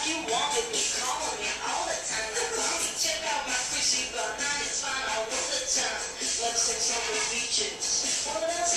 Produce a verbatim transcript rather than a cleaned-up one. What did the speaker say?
you want with me, calling me all the time. Now, mommy, check out my squishy banana. It's fine all the time. Let's take some beaches. What else?